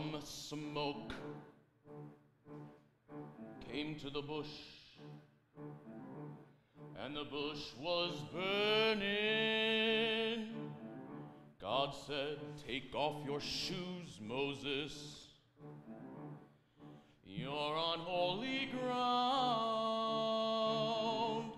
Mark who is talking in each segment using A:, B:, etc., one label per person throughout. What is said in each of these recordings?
A: Some smoke came to the bush, and the bush was burning. God said, "Take off your shoes, Moses. You're on holy ground.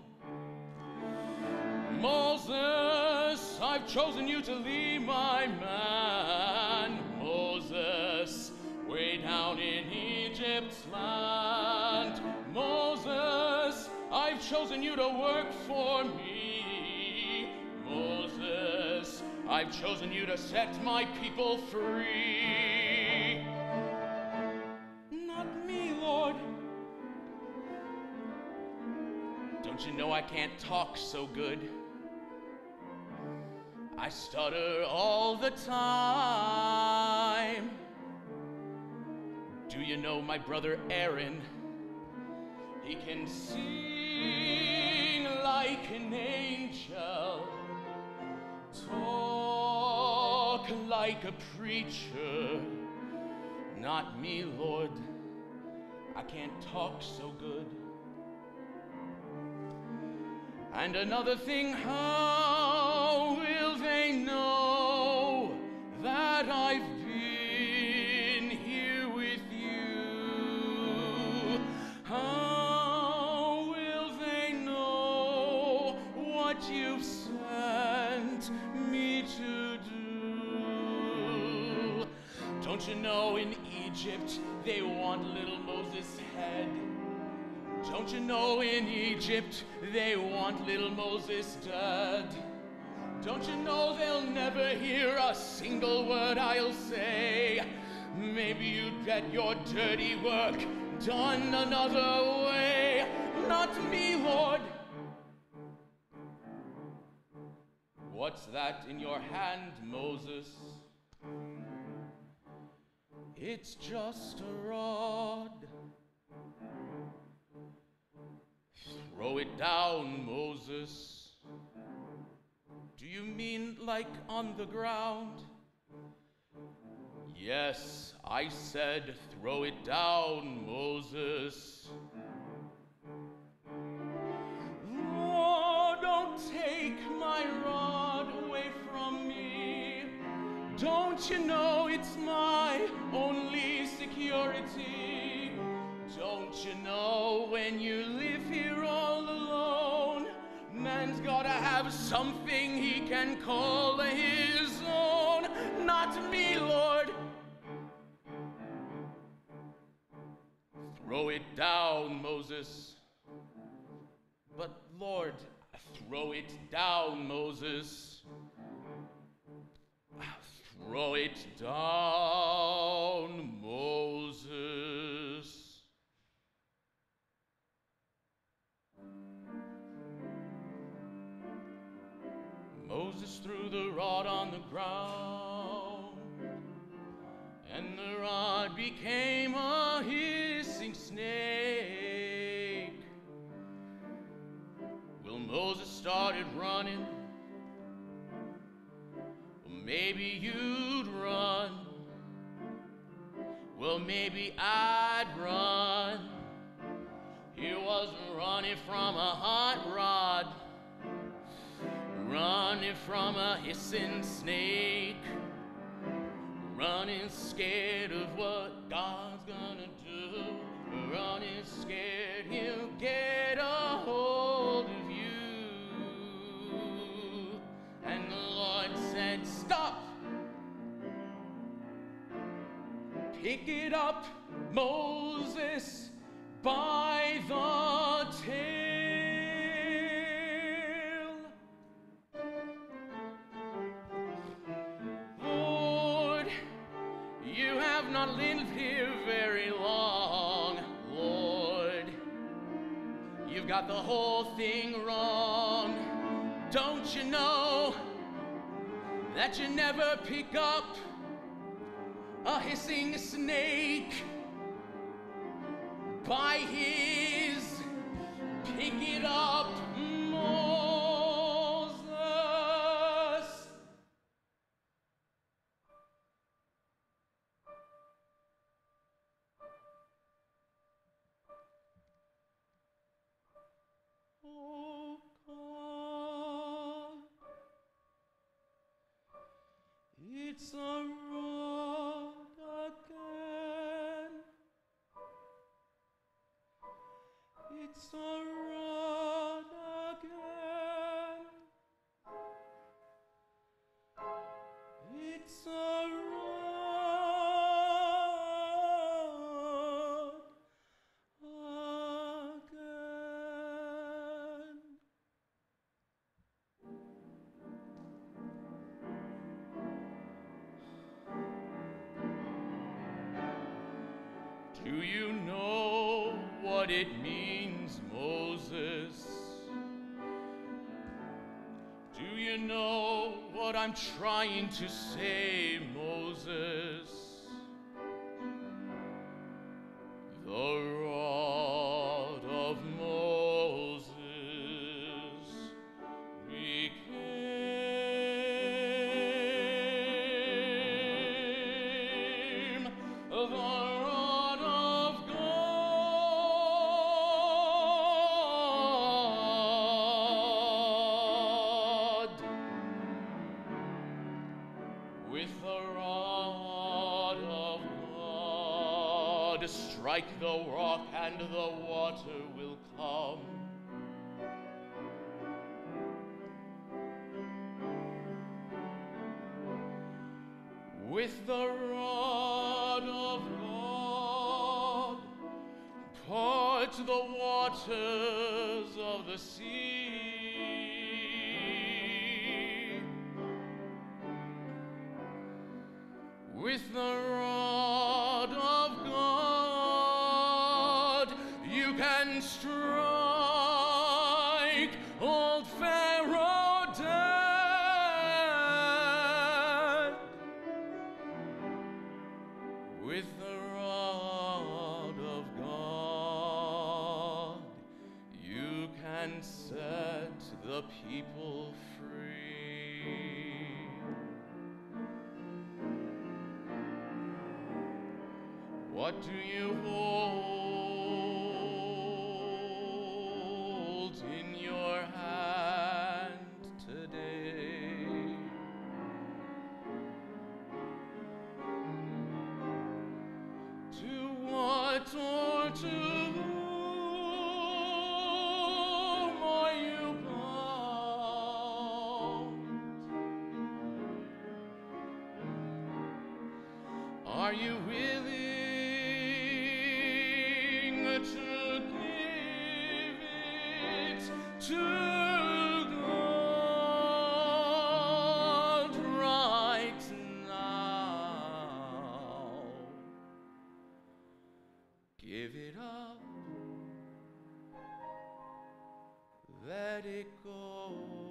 A: Moses, I've chosen you to lead my man. Moses, way down in Egypt's land. Moses, I've chosen you to work for me. Moses, I've chosen you to set my people free." "Not me, Lord. Don't you know I can't talk so good? I stutter all the time. Do you know my brother Aaron? He can sing like an angel, talk like a preacher. Not me, Lord. I can't talk so good. And another thing, how will they know that I've been here with you? How will they know what you've sent me to do? Don't you know in Egypt they want little Moses' head? Don't you know in Egypt they want little Moses dead? Don't you know they'll never hear a single word I'll say? Maybe you'd get your dirty work done another way. Not me, Lord. What's that in your hand, Moses? It's just a rod. Throw it down, Moses. Do you mean like on the ground? Yes, I said throw it down, Moses. Lord, don't take my rod away from me. Don't you know it's my only security? Don't you know when you live here all alone, man's gotta have something he can call his own? Not me, Lord. Throw it down, Moses. But Lord, throw it down, Moses. Throw it down, Moses. Moses threw the rod on the ground, and the rod became a hissing snake. Well, Moses started running. Well, maybe you'd run. Well, maybe I'd run. He wasn't running from a hot rod, running from a hissing snake, running scared of what God's gonna do, running scared he'll get a hold of you. And the Lord said, "Stop! Pick it up, Moses, by the tail." Lord, you have not lived here very long, Lord. You've got the whole thing wrong. Don't you know that you never pick up a hissing snake by his pick it up, Moses? Oh God, it's a road again. It's a road again. It's a road again. Do you know what it means, Moses? Do you know what I'm trying to say, Moses? The rod of Moses became the rod of God. With the rod of God, strike the rock and the water will come. With the rod of God, part the waters of the sea. With the rod of God, you can strike old Pharaoh dead. With the rod of God, you can set the people free. What do you hold in your hand today? To what or to whom are you bound? Are you willing to give it to God right now? Give it up, let it go.